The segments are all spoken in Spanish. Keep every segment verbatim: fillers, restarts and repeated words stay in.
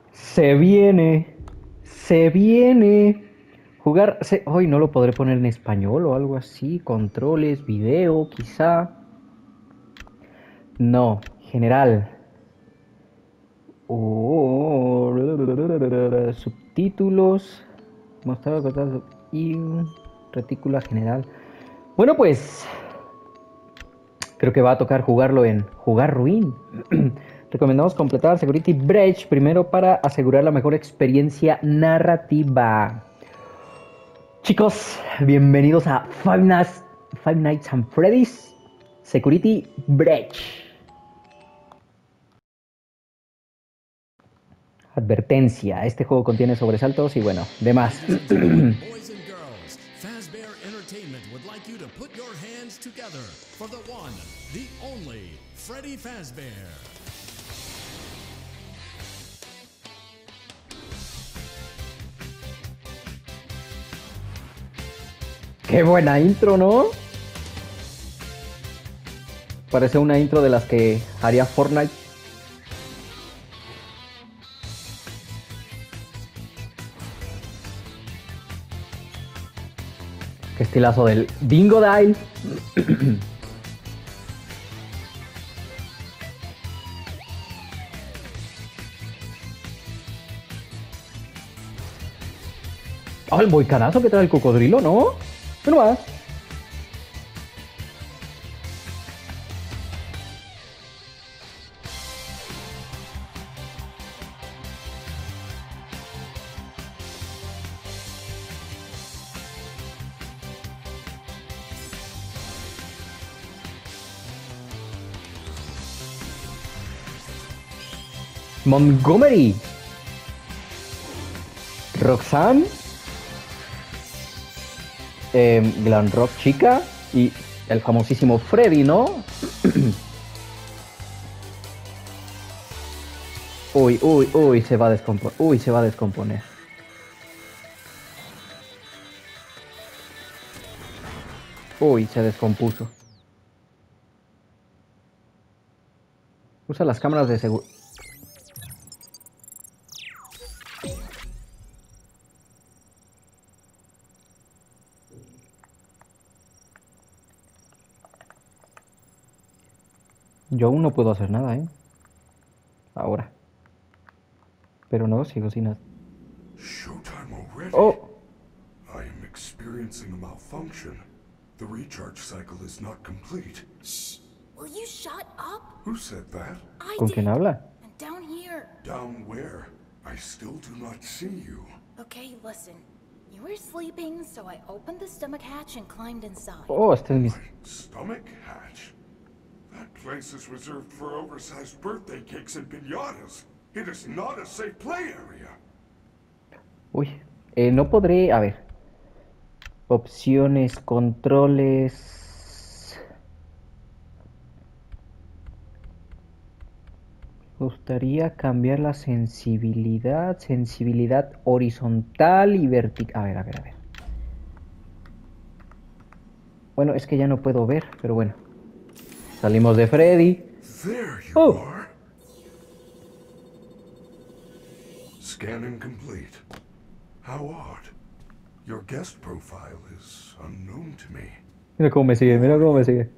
Se viene. Se viene. Jugar. Se... Hoy no lo podré poner en español o algo así. Controles, video, quizá. No. General. Oh, subtítulos. Mostrar y retícula general. Bueno, pues creo que va a tocar jugarlo en Jugar Ruin. Recomendamos completar Security Breach primero para asegurar la mejor experiencia narrativa. Chicos, bienvenidos a Five Nights, Five Nights at Freddy's Security Breach. Advertencia, este juego contiene sobresaltos y bueno, demás. Ladies and gentlemen, boys and girls, Fazbear Entertainment would like you to put your hands together for the one, the only, Freddy Fazbear. Qué buena intro, ¿no? Parece una intro de las que haría Fortnite. Qué estilazo del Dingo Dial. Oh, el boicanazo que trae el cocodrilo, ¿no? No más. Montgomery. Roxanne. Eh, Glam Rock Chica. Y el famosísimo Freddy, ¿no? Uy, uy, uy, se va a descomponer. Uy, se va a descomponer. Uy, se descompuso. Usa las cámaras de seguridad. Yo aún no puedo hacer nada, ¿eh? Ahora. Pero no, sigo sin hacer. Showtime already? Oh. I am experiencing a malfunction. The recharge cycle is not complete. Shh! Will you shut up? Who said that? I ¿Con did. quién habla? And down here. Down where? I still do not see you. Okay, listen. You were sleeping, so I opened the stomach hatch and climbed inside. Oh, este es mi... My stomach hatch? That place is reserved for oversized birthday cakes and piñatas. It is not a safe play area. Uy. Eh, no podré... A ver. Opciones, controles... Me gustaría cambiar la sensibilidad. Sensibilidad horizontal y vertical. A ver, a ver, a ver. Bueno, es que ya no puedo ver, pero bueno. Salimos de Freddy. There you Oh. are. Scanning complete. How odd. Your guest profile is unknown to me. Mira cómo me sigue, mira cómo me sigue.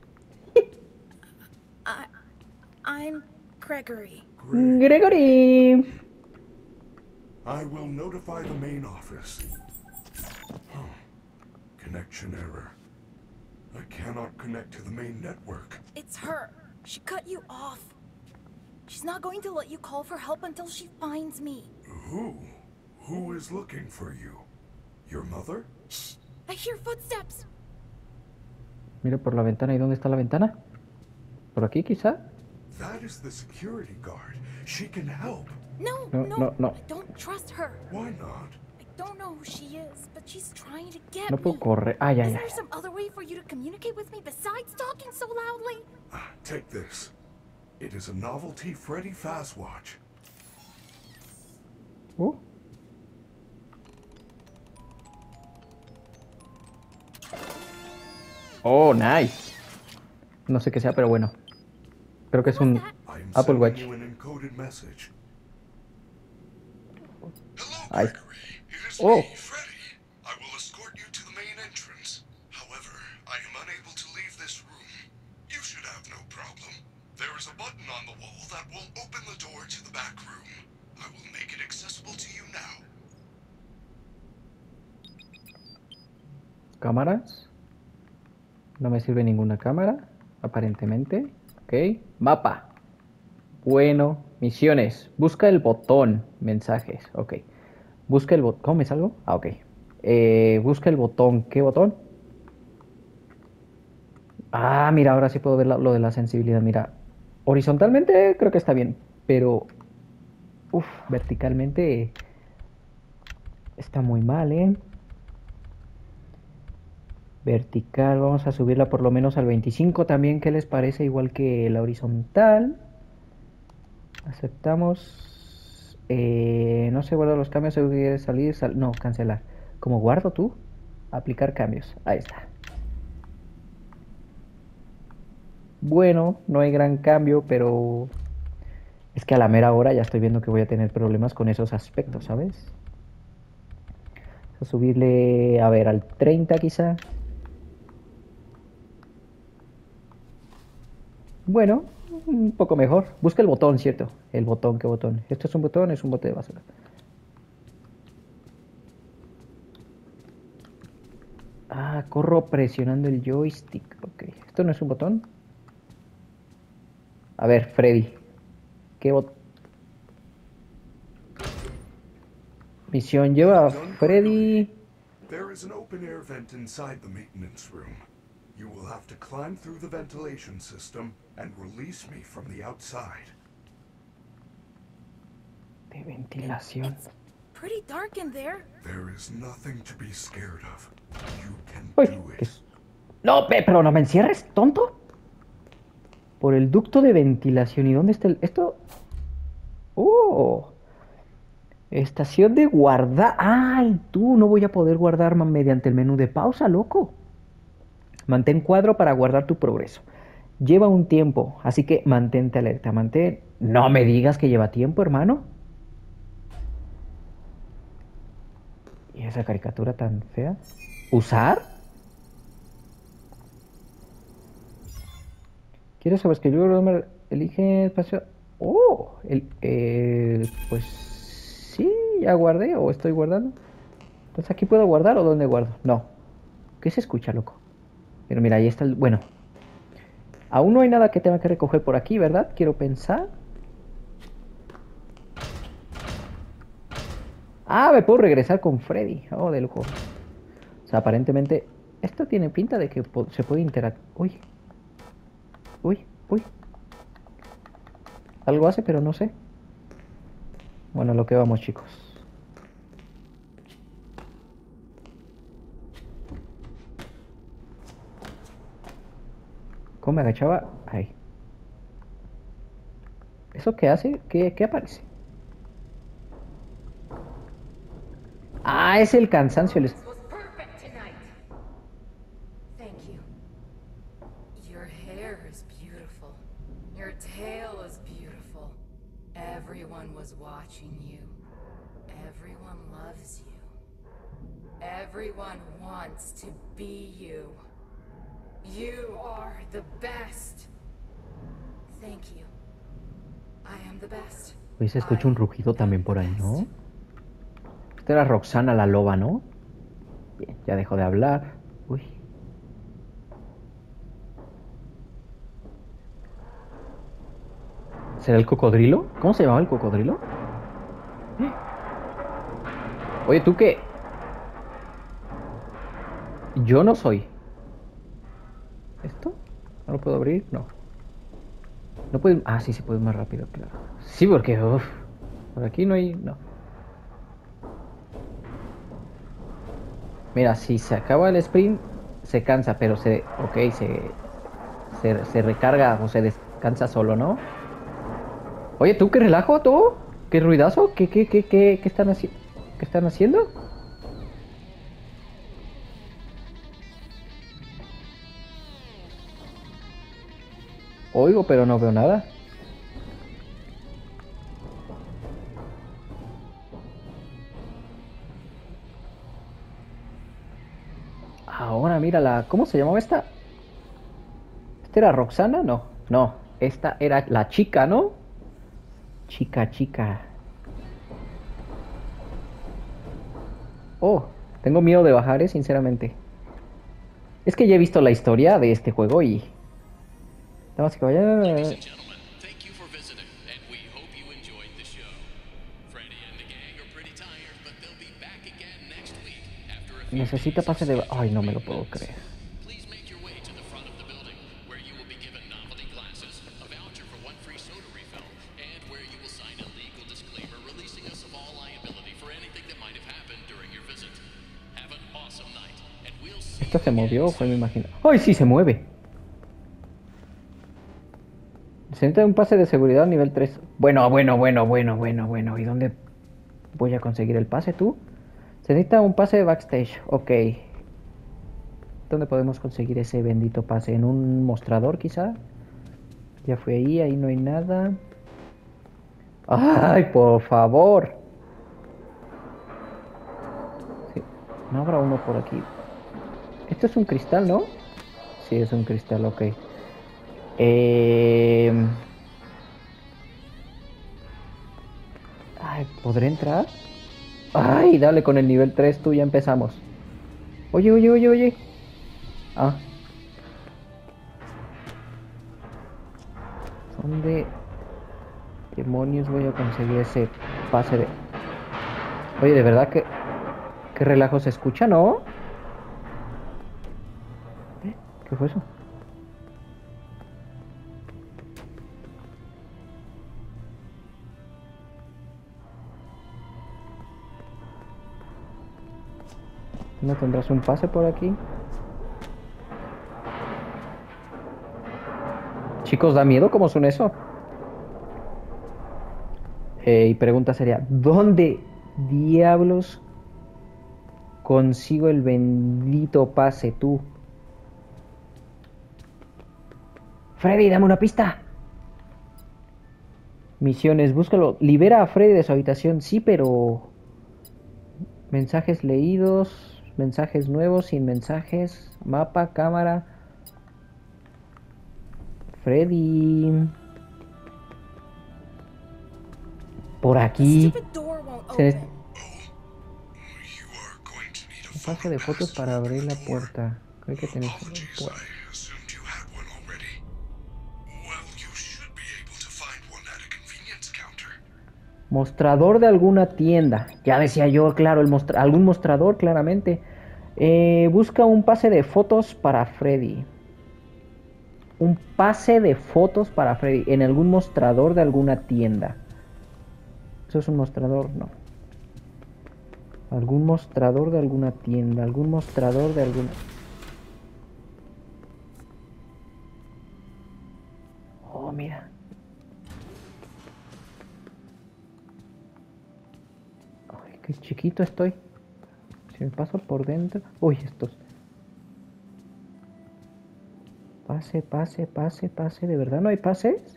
I... I'm Gregory. Gregory. I will notify the main office. Oh. Connection error. I cannot connect to the main network. It's her. She cut you off. She's not going to let you call for help until she finds me. Who? Who is looking for you? Your mother? Shh! I hear footsteps. Mira por la ventana. ¿Y dónde está la ventana? ¿Por aquí quizá? That is the security guard. She can help. No, No, no, no, no. I don't trust her. Why not? I don't know who she is, but she's trying to get No me. puedo correr. Ay, ay, Is ay. there some other way for you to communicate with me besides talking so loudly? Ah, take this. It is a novelty Freddy Fazwatch. Uh. Oh, nice. No sé qué sea, pero bueno. Creo que es un I am Apple sending Watch. you an encoded message. Ahí. Gregory. It is Oh. me, Freddy. I will escort you to the main entrance. However, I am unable to leave this room. You should have no problem. There is a button on the wall that will open the door to the back room. I will make it accessible to you now. ¿Cámaras? No me sirve ninguna cámara, aparentemente. Ok. Mapa. Bueno. Misiones. Busca el botón. Mensajes. Ok. Busca el botón. ¿Cómo me salgo? Ah, ok. Eh, busca el botón. ¿Qué botón? Ah, mira, ahora sí puedo ver la- lo de la sensibilidad. Mira. Horizontalmente creo que está bien. Pero... Uf, verticalmente... Está muy mal, ¿eh? Vertical, vamos a subirla por lo menos al veinticinco también. ¿Qué les parece? Igual que la horizontal. Aceptamos. Eh, no se guardan los cambios. Se quiere salir, sal- no, cancelar. ¿Cómo guardo tú? Aplicar cambios. Ahí está. Bueno, no hay gran cambio, pero es que a la mera hora ya estoy viendo que voy a tener problemas con esos aspectos, ¿sabes? Vamos a subirle, a ver, al treinta quizá. Bueno, un poco mejor. Busca el botón, ¿cierto? El botón, ¿qué botón? ¿Esto es un botón? Es un bote de basura. Ah, corro presionando el joystick. Ok, ¿esto no es un botón? A ver, Freddy. ¿Qué botón? Misión lleva a Done, Freddy. Gregory. There is an open air vent inside the maintenance room. You will have to climb through the ventilation system and release me from the outside. De ventilación. It's pretty dark in there. There is nothing to be scared of. You can Uy, do ¿qué it. es? No, pe- pero no me encierres, tonto. Por el ducto de ventilación. ¿Y dónde está el...? Esto... Oh. Estación de guardar. Ay, tú, no voy a poder guardar ma- mediante el menú de pausa, loco. Mantén cuadro para guardar tu progreso. Lleva un tiempo, así que mantente alerta. Mantén... No me digas que lleva tiempo, hermano. ¿Y esa caricatura tan fea? ¿Usar? ¿Quieres saber que yo me elige espacio? Oh, el, el- pues sí, ya guardé o estoy guardando. Entonces aquí puedo guardar o dónde guardo. No. ¿Qué se escucha, loco? Pero mira, ahí está el... Bueno. Aún no hay nada que tenga que recoger por aquí, ¿verdad? Quiero pensar. Ah, me puedo regresar con Freddy. Oh, de lujo. O sea, aparentemente... Esto tiene pinta de que po- se puede interactuar. Uy. Uy, uy. Algo hace, pero no sé. Bueno, lo que vamos, chicos. ¿Cómo me agachaba? Ahí. ¿Eso qué hace? ¿Qué, qué aparece? Ah, es el cansancio. el es- was perfect tonight. Thank you. Your hair is beautiful. Your tail is beautiful. Everyone was watching you. Everyone loves you. Everyone wants to be you. You are the best. Thank you. I am the best. Oye, se escucha un rugido I también am por the ahí, ¿no? best. Esta era Roxana la loba, ¿no? Bien, ya dejó de hablar. Uy. ¿Será el cocodrilo? ¿Cómo se llamaba el cocodrilo? Oye, ¿tú qué? Yo no soy. ¿Esto? ¿No lo puedo abrir? No. No puedes... Ah, sí, sí puedes más rápido, claro. Sí, porque... Uf, por aquí no hay... No. Mira, si se acaba el sprint, se cansa, pero se... Ok, se... Se, se recarga o se descansa solo, ¿no? Oye, ¿tú qué relajo, tú? ¿Qué ruidazo? ¿Qué, qué, qué, qué, qué están haciendo? ¿Qué están haciendo? Oigo, pero no veo nada. mírala. ¿Cómo se llamaba esta? ¿Esta era Roxana? No, no. Esta era la chica, ¿no? Chica, chica. Oh, tengo miedo de bajar, eh, sinceramente. Es que ya he visto la historia de este juego y... Damas y caballeros... Ladies and gentlemen, thank you for visiting, and we hope you enjoyed the show. Freddy and the gang are pretty tired, but they'll be back again next week after a few Necesita days pase of de... strict Ay, no me lo puedo maintenance. creer. Please make your way to the front of the building, where you will be given novelty glasses, a voucher for one free soda refill, and where you will sign a legal disclaimer releasing us of all liability for anything that might have happened during your visit. Have an awesome night, and we'll see ¿Esto you se again movió? soon. Fue, me imagino. ¡Ay, sí se mueve! Se necesita un pase de seguridad nivel tres. Bueno, bueno, bueno, bueno, bueno, bueno. ¿Y dónde voy a conseguir el pase tú? Se necesita un pase de backstage. Ok. ¿Dónde podemos conseguir ese bendito pase? ¿En un mostrador quizá? Ya fui ahí, ahí no hay nada. ¡Ay, por favor! Sí, no habrá uno por aquí. Esto es un cristal, ¿no? Sí, es un cristal, ok. Eh... Ay, ¿podré entrar? Ay, dale con el nivel tres, tú ya empezamos. Oye, oye, oye, oye. Ah. ¿Dónde demonios voy a conseguir ese pase de... Oye, de verdad que... ¿Qué relajo se escucha, no? ¿Eh? ¿Qué fue eso? ¿No tendrás un pase por aquí? Chicos, ¿da miedo? ¿Cómo son eso? Eh, y pregunta sería, ¿dónde diablos consigo el bendito pase tú? Freddy, dame una pista. Misiones, búscalo. Libera a Freddy de su habitación. Sí, pero... Mensajes leídos. Mensajes nuevos, sin mensajes. Mapa, cámara. Freddy. Por The aquí. stupid door won't Se- open. You are going to need a Un pase photo de fotos pass to para open abrir the la door. puerta. Creo que tenés... Apologies, I assumed you had one already. Well, you should be able to find one at a convenience counter. Mostrador de alguna tienda. Ya decía yo, claro, el mostra algún mostrador, claramente. Eh, busca un pase de fotos para Freddy. Un pase de fotos para Freddy. En algún mostrador de alguna tienda. ¿Eso es un mostrador? No. Algún mostrador de alguna tienda. Algún mostrador de alguna... Oh, mira. Ay, qué chiquito estoy. Si me paso por dentro... Uy, estos... Pase, pase, pase, pase. ¿De verdad no hay pases?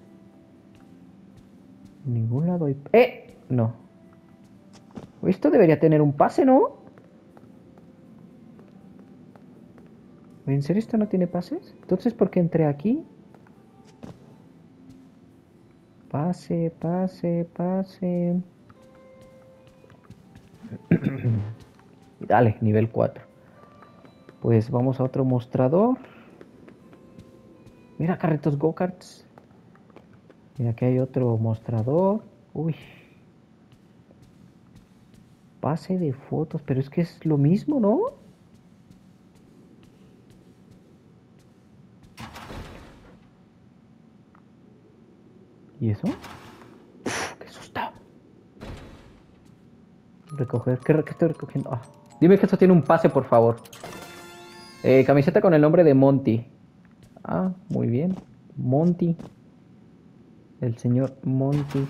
En ningún lado hay... ¡Eh! No. Esto debería tener un pase, ¿no? ¿En serio esto no tiene pases? Entonces, ¿por qué entré aquí? Pase, pase, pase. Y dale, nivel cuatro. Pues vamos a otro mostrador. Mira, carritos go-karts. Mira, aquí hay otro mostrador. Uy. Pase de fotos, pero es que es lo mismo, ¿no? ¿Y eso? Uf, ¡qué susto! Recoger, ¿qué, qué estoy recogiendo? Ah, dime que esto tiene un pase, por favor. Eh, camiseta con el nombre de Monty. Ah, muy bien. Monty. El señor Monty.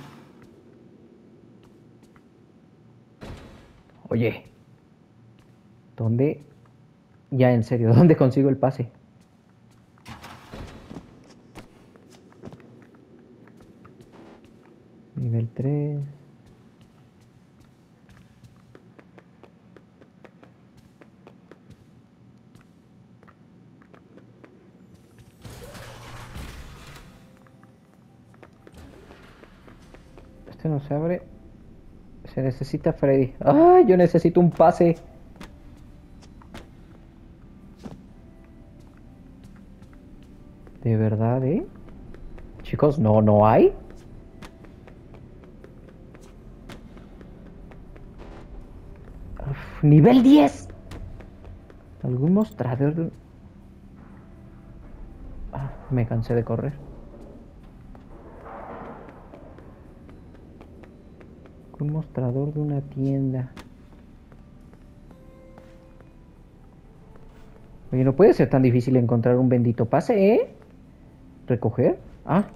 Oye. ¿Dónde? Ya, en serio, ¿dónde consigo el pase? Nivel tres. Este no se abre. Se necesita Freddy. ¡Ah! Yo necesito un pase. De verdad, ¿eh? Chicos, no, no hay. Uf, nivel diez. ¿Algún mostrador de... Ah, me cansé de correr. Un mostrador de una tienda. Oye, no puede ser tan difícil encontrar un bendito pase, ¿eh? ¿Recoger? Ah.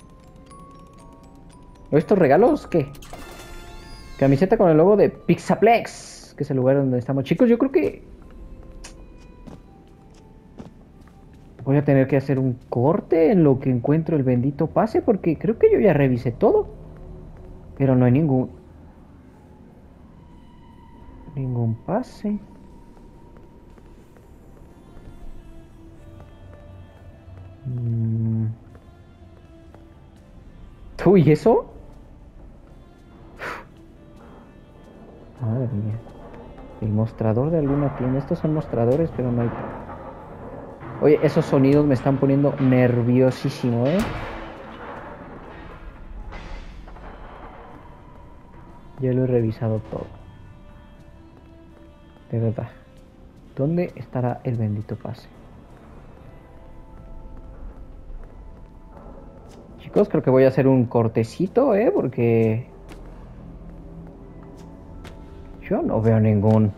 ¿Estos regalos qué? Camiseta con el logo de Pixaplex, que es el lugar donde estamos. Chicos, yo creo que voy a tener que hacer un corte en lo que encuentro el bendito pase, porque creo que yo ya revisé todo. Pero no hay ningún... Ningún pase. Mm. Uy, ¿eso? Madre mía. El mostrador de alguna tienda. Estos son mostradores, pero no hay... Oye, esos sonidos me están poniendo nerviosísimo, ¿eh? Ya lo he revisado todo. De verdad. ¿Dónde estará el bendito pase? Chicos, creo que voy a hacer un cortecito, ¿eh? Porque... yo no veo ningún...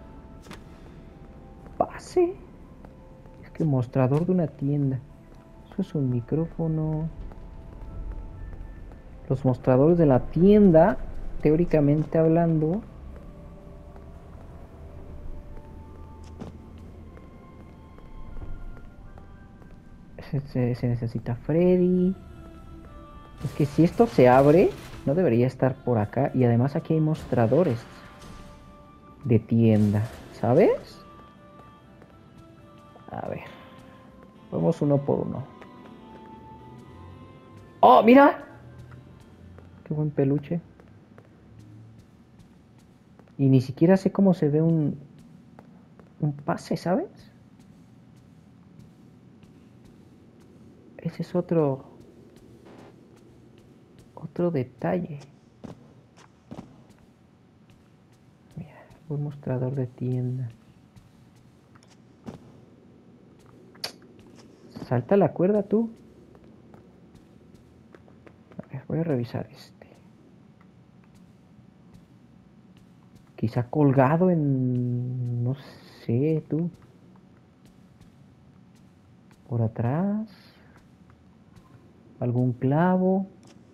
pase. Es que mostrador de una tienda. Eso es un micrófono. Los mostradores de la tienda, teóricamente hablando... Se, se necesita Freddy. Es que si esto se abre, no debería estar por acá. Y además aquí hay mostradores de tienda, ¿sabes? A ver. Vamos uno por uno. ¡Oh, mira! Qué buen peluche. Y ni siquiera sé cómo se ve un... un pase, ¿sabes? Ese es otro... otro detalle. Mira, un mostrador de tienda. Salta la cuerda tú. A ver, voy a revisar este. Quizá colgado en... no sé, tú. Por atrás. Algún clavo.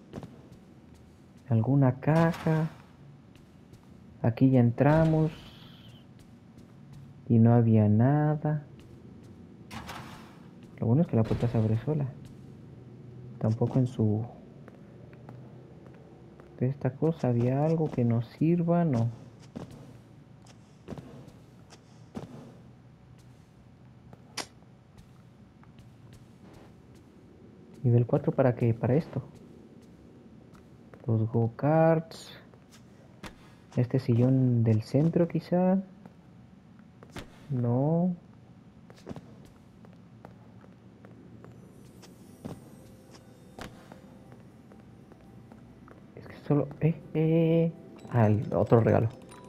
Alguna caja. Aquí ya entramos. Y no había nada. Lo bueno es que la puerta se abre sola. Tampoco en su... de esta cosa había algo que nos sirva, no. Nivel cuatro, ¿para qué? Para esto. Los go-karts. Este sillón del centro quizá. No. Es que solo... Eh, eh. Ah, el otro regalo.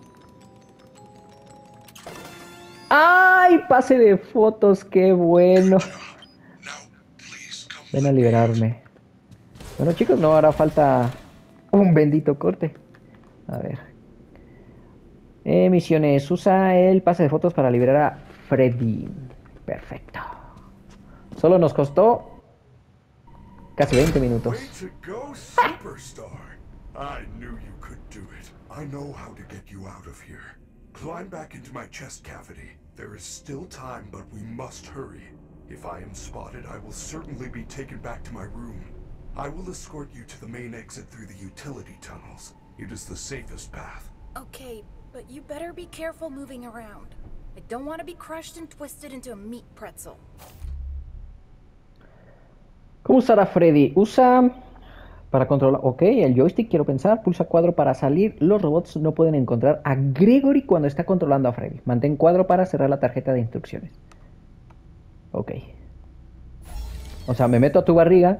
¡Ay! Pase de fotos, qué bueno. Ven a liberarme. Bueno, chicos, no hará falta un bendito corte. A ver. Eh, misiones. Usa el pase de fotos para liberar a Freddy. Perfecto. Solo nos costó casi veinte minutos. Way to go, superstar. I knew you could do it. I know how to get you out of here. Climb back into my chest cavity. There is still time, but we must hurry. If I am spotted, I will certainly be taken back to my room. I will escort you to the main exit through the utility tunnels. It is the safest path. Okay, but you better be careful moving around. I don't want to be crushed and twisted into a meat pretzel. ¿Cómo usar a Freddy? Usa Para controlar... Ok, el joystick, quiero pensar. Pulsa cuadro para salir. Los robots no pueden encontrar a Gregory cuando está controlando a Freddy. Mantén cuadro para cerrar la tarjeta de instrucciones. Ok. O sea, me meto a tu barriga.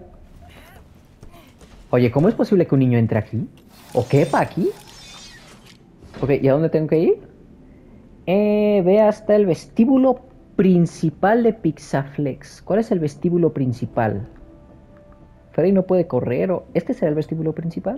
Oye, ¿cómo es posible que un niño entre aquí? ¿O quepa aquí? Ok, ¿y a dónde tengo que ir? Eh, ve hasta el vestíbulo principal de Pixaflex. ¿Cuál es el vestíbulo principal? Freddy no puede correr. ¿O este será el vestíbulo principal?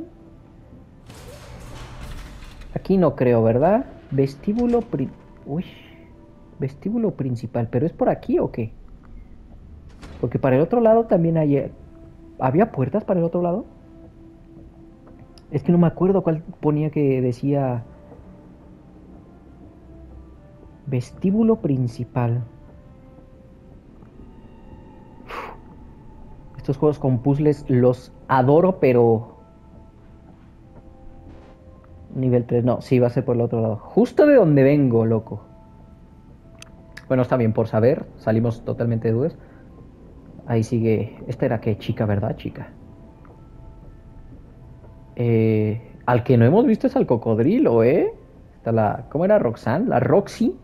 Aquí no creo, ¿verdad? Vestíbulo pri... Uy. Vestíbulo principal. ¿Pero es por aquí o qué? Porque para el otro lado también hay... ¿Había puertas para el otro lado? Es que no me acuerdo cuál ponía que decía... Vestíbulo principal. Estos juegos con puzzles los adoro, pero... Nivel tres, no, sí, va a ser por el otro lado. Justo de donde vengo, loco. Bueno, está bien, por saber. Salimos totalmente de dudas. Ahí sigue... Esta era que chica, ¿verdad, chica? Eh... Al que no hemos visto es al cocodrilo, ¿eh? Está la... ¿Cómo era? Roxanne, la Roxy.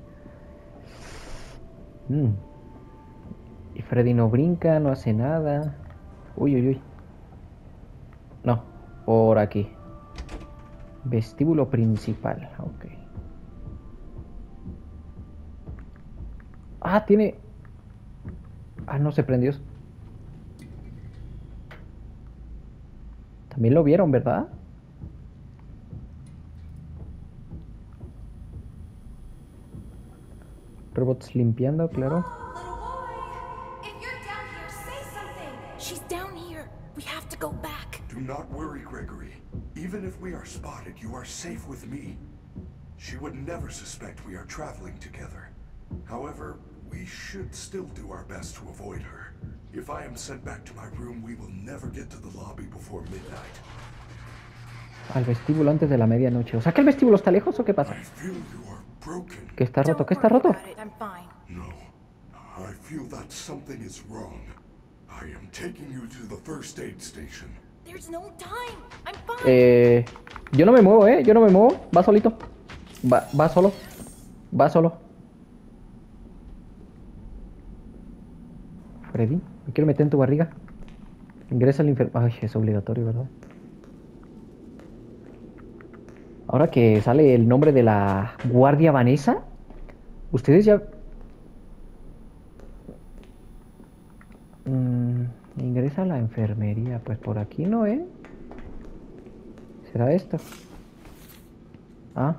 Mm. Y Freddy no brinca, no hace nada. Uy, uy, uy. No, por aquí. Vestíbulo principal, ok. Ah, tiene... Ah, no se prendió. También lo vieron, ¿verdad? Robots limpiando, claro. She's down here. We have to go back. Do not worry, Gregory. Even if we are spotted, you are safe with me. She would never suspect we are traveling together. However, we should still do our best to avoid her. If I am sent back to my room, we will never get to the lobby before midnight. Al vestíbulo antes de la medianoche. O sea, ¿que el vestíbulo está lejos o qué pasa? I feel you are broken. ¿Qué está roto? Don't ¿Qué está worry roto? about it, I'm fine. No, I feel that something is wrong. I am taking you to the first aid station. There's no time. I'm fine. Eh, yo no me muevo, ¿eh? Yo no me muevo. Va solito. Va, va solo. Va solo. Freddy, me quiero meter en tu barriga. Ingresa al infierno. Ay, es obligatorio, ¿verdad? Ahora que sale el nombre de la guardia Vanessa, ustedes ya... Mm, ingresa a la enfermería. Pues por aquí no, ¿eh? ¿Será esto? Ah.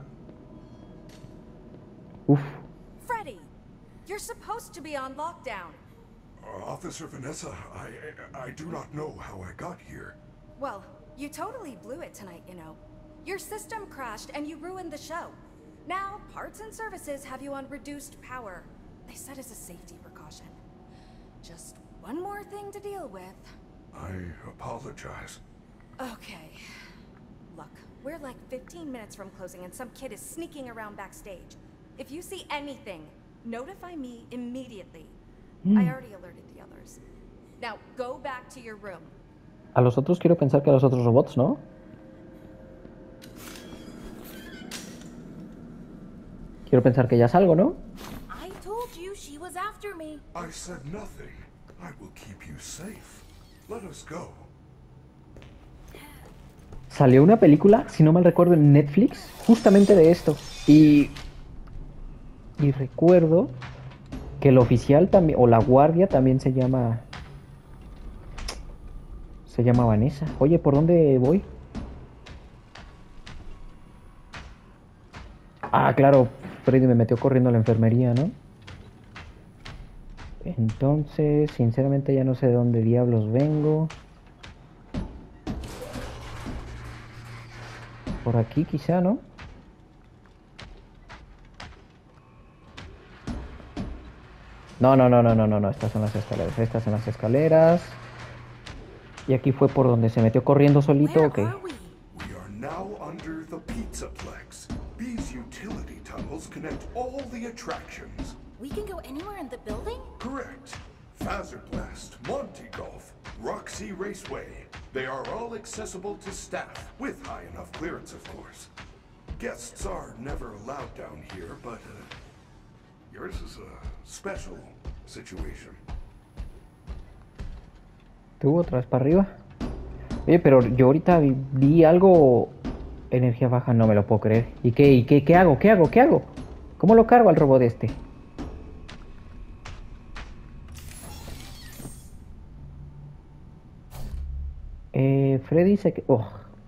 Uf. Freddy, you're supposed to be on lockdown. Uh, Officer Vanessa, I, I do not know how I got here. Well, you totally blew it tonight, you know. Your system crashed and you ruined the show. Now, parts and services have you on reduced power. They said as a safety precaution. Just one more thing to deal with. I apologize. Okay. Look, we're like fifteen minutes from closing and some kid is sneaking around backstage. If you see anything, notify me immediately. Mm. I already alerted the others. Now, go back to your room. A los otros quiero pensar que a los otros robots, ¿no? Quiero pensar que ya salgo, ¿no? I told you she was after me. I said nothing. I will keep you safe. Let us go. Salió una película, si no mal recuerdo, en Netflix, justamente de esto. Y... Y recuerdo que el oficial también, o la guardia también se llama... Se llama Vanessa. Oye, ¿por dónde voy? Ah, claro, Freddy me metió corriendo a la enfermería, ¿no? Entonces, sinceramente ya no sé de dónde diablos vengo. Por aquí quizá, ¿no? No, no, no, no, no, no, no, estas son las escaleras, estas son las escaleras. Y aquí fue por donde se metió corriendo solito, Where ok. are we? We are now under the Pizzaplex. These utility tunnels connect all the attractions. We can go anywhere in the building? Correct. Fazerblast, Monty Golf, Roxy Raceway. They are all accessible to staff, with high enough clearance, of course. Guests are never allowed down here, but uh, yours is a special situation. ¿Tú otra vez para arriba? Oye, pero yo ahorita vi, vi algo... Energía baja, no me lo puedo creer. ¿Y qué, y qué, qué hago? ¿Qué hago? ¿Qué hago? ¿Cómo lo cargo al robot este? Eh, Freddy se... Oh.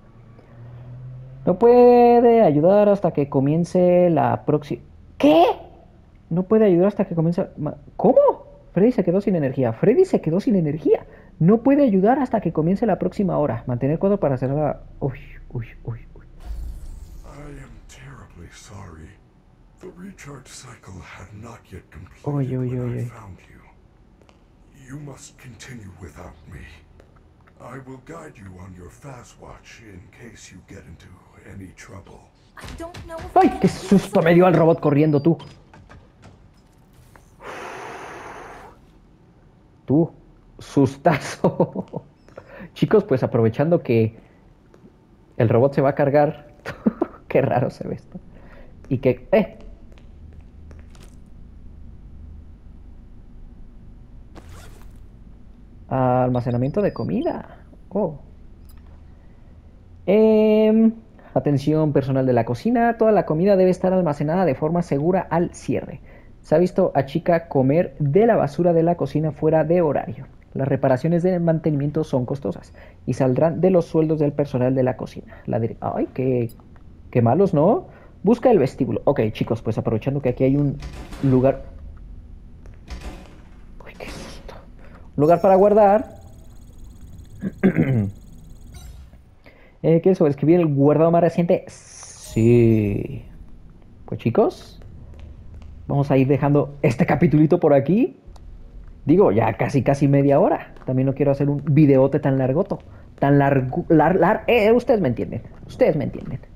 No puede ayudar hasta que comience la próxima... ¿Qué? No puede ayudar hasta que comience... ¿Cómo? Freddy se quedó sin energía. Freddy se quedó sin energía. No puede ayudar hasta que comience la próxima hora. Mantener cuadro para hacer la... Uy, uy, uy, uy. I am terribly sorry. The recharge cycle had not yet completed Oy, oy, when oy, I oy. found you. You must continue without me. I will guide you on your fast watch in case you get into any trouble. I don't know if ¡Ay, qué susto me dio al robot corriendo, tú! Tú, sustazo. Chicos, pues aprovechando que el robot se va a cargar. Qué raro se ve esto. Y que... ¡Eh! Almacenamiento de comida. Oh. Eh, atención personal de la cocina. Toda la comida debe estar almacenada de forma segura al cierre. Se ha visto a chica comer de la basura de la cocina fuera de horario. Las reparaciones de mantenimiento son costosas y saldrán de los sueldos del personal de la cocina. La dire- Ay, qué, qué malos, ¿no? Busca el vestíbulo. Ok, chicos, pues aprovechando que aquí hay un lugar... Uy, qué susto. Un lugar para guardar. eh, ¿Quieres sobreescribir el guardado más reciente? Sí. Pues chicos, vamos a ir dejando este capitulito por aquí. Digo, ya casi casi media hora. También no quiero hacer un videote tan largoto. Tan largo... Lar, lar, eh, ustedes me entienden. Ustedes me entienden.